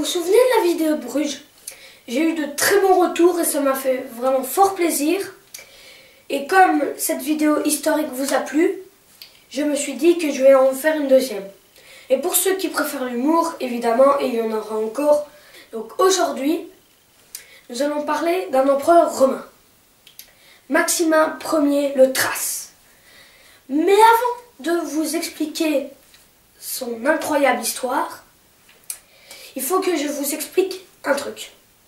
vous souvenez de la vidéo de Bruges? J'ai eu de très bons retours et ça m'a fait vraiment fort plaisir. Et comme cette vidéo historique vous a plu, je me suis dit que je vais en faire une deuxième. Et pour ceux qui préfèrent l'humour, évidemment, et il y en aura encore. Donc aujourd'hui, nous allons parler d'un empereur romain, Maximin Ier le Thrace. Mais avant de vous expliquer son incroyable histoire, il faut que je vous explique un truc.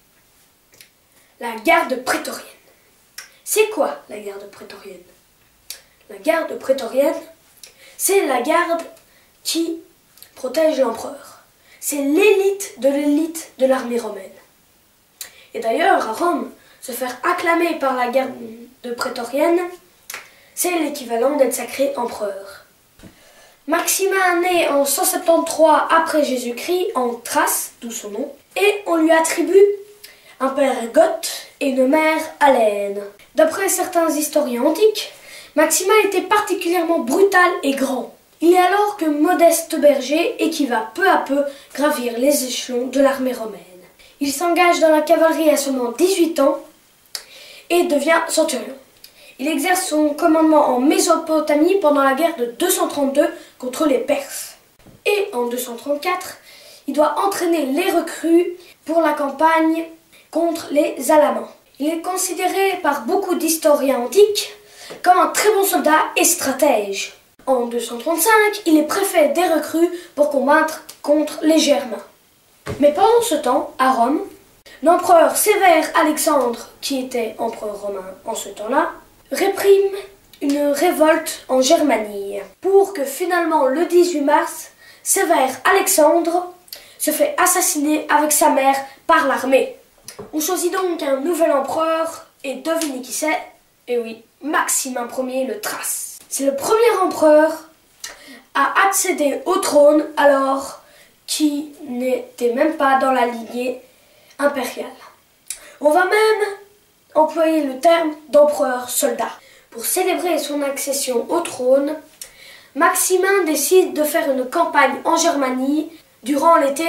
La garde prétorienne. C'est quoi la garde prétorienne? La garde prétorienne, c'est la garde qui protège l'empereur. C'est l'élite de l'armée romaine. Et d'ailleurs, à Rome, se faire acclamer par la garde prétorienne, c'est l'équivalent d'être sacré empereur. Maximin naît en 173 après Jésus-Christ en Thrace, d'où son nom, et on lui attribue un père goth et une mère hellène. D'après certains historiens antiques, Maximin était particulièrement brutal et grand. Il est alors que modeste berger et qui va peu à peu gravir les échelons de l'armée romaine. Il s'engage dans la cavalerie à seulement 18 ans et devient centurion. Il exerce son commandement en Mésopotamie pendant la guerre de 232 contre les Perses. Et en 234, il doit entraîner les recrues pour la campagne contre les Alamans. Il est considéré par beaucoup d'historiens antiques comme un très bon soldat et stratège. En 235, il est préfet des recrues pour combattre contre les Germains. Mais pendant ce temps, à Rome, l'empereur Sévère Alexandre, qui était empereur romain en ce temps-là, réprime une révolte en Germanie pour que finalement le 18 mars, Sévère Alexandre se fait assassiner avec sa mère par l'armée. On choisit donc un nouvel empereur et devinez qui c'est? Eh oui, Maximin Ier le Thrace. C'est le premier empereur à accéder au trône alors qu'il n'était même pas dans la lignée impériale. On va même employer le terme d'empereur soldat. Pour célébrer son accession au trône, Maximin décide de faire une campagne en Germanie durant l'été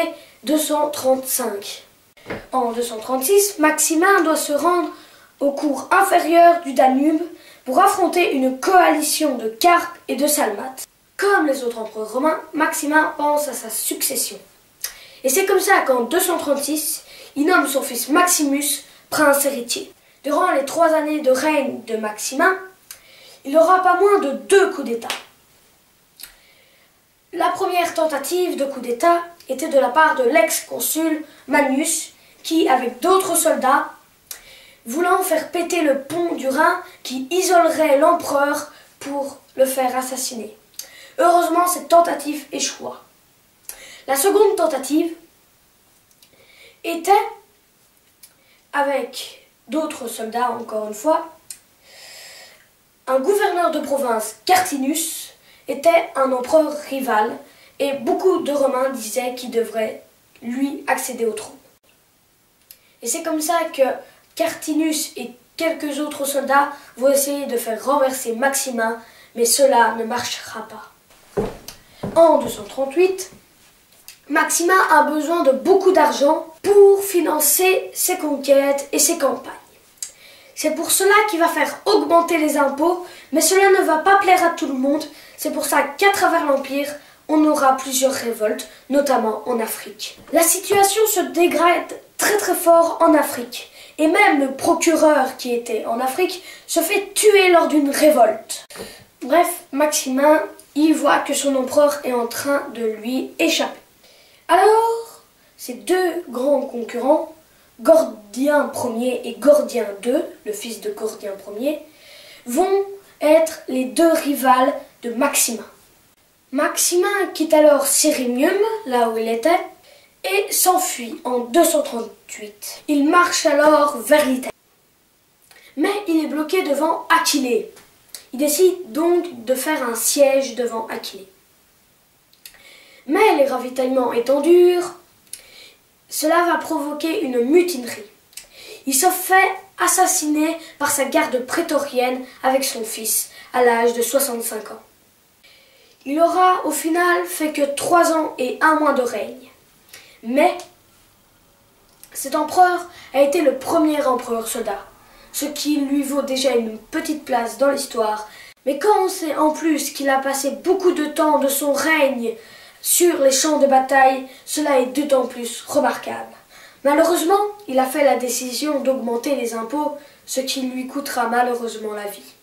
235. En 236, Maximin doit se rendre au cours inférieur du Danube pour affronter une coalition de Carpes et de Salmates. Comme les autres empereurs romains, Maximin pense à sa succession. Et c'est comme ça qu'en 236, il nomme son fils Maximus prince héritier. Durant les 3 années de règne de Maximin, il n'aura pas moins de 2 coups d'État. La première tentative de coup d'État était de la part de l'ex-consul Manius, qui, avec d'autres soldats, voulant faire péter le pont du Rhin qui isolerait l'empereur pour le faire assassiner. Heureusement, cette tentative échoua. La seconde tentative était, avec d'autres soldats encore une fois, un gouverneur de province, Cartinus, était un empereur rival et beaucoup de Romains disaient qu'il devrait, lui, accéder au trône. Et c'est comme ça que Cartinus et quelques autres soldats vont essayer de faire renverser Maximin, mais cela ne marchera pas. En 238, Maximin a besoin de beaucoup d'argent pour financer ses conquêtes et ses campagnes. C'est pour cela qu'il va faire augmenter les impôts, mais cela ne va pas plaire à tout le monde. C'est pour ça qu'à travers l'Empire, on aura plusieurs révoltes, notamment en Afrique. La situation se dégrade très fort en Afrique. Et même le procureur qui était en Afrique se fait tuer lors d'une révolte. Bref, Maximin, il voit que son empereur est en train de lui échapper. Alors, ces 2 grands concurrents, Gordien Ier et Gordien II, le fils de Gordien Ier, vont être les 2 rivales de Maximin. Maximin quitte alors Sirmium, là où il était, et s'enfuit en 238. Il marche alors vers l'Italie. Mais il est bloqué devant Aquilée. Il décide donc de faire un siège devant Aquilée. Mais les ravitaillements étant durs, cela va provoquer une mutinerie. Il se fait assassiner par sa garde prétorienne avec son fils à l'âge de 65 ans. Il aura au final fait que 3 ans et 1 mois de règne. Mais Cet empereur a été le premier empereur soldat, ce qui lui vaut déjà une petite place dans l'histoire. Mais quand on sait en plus qu'il a passé beaucoup de temps de son règne sur les champs de bataille, cela est d'autant plus remarquable. Malheureusement, il a fait la décision d'augmenter les impôts, ce qui lui coûtera malheureusement la vie.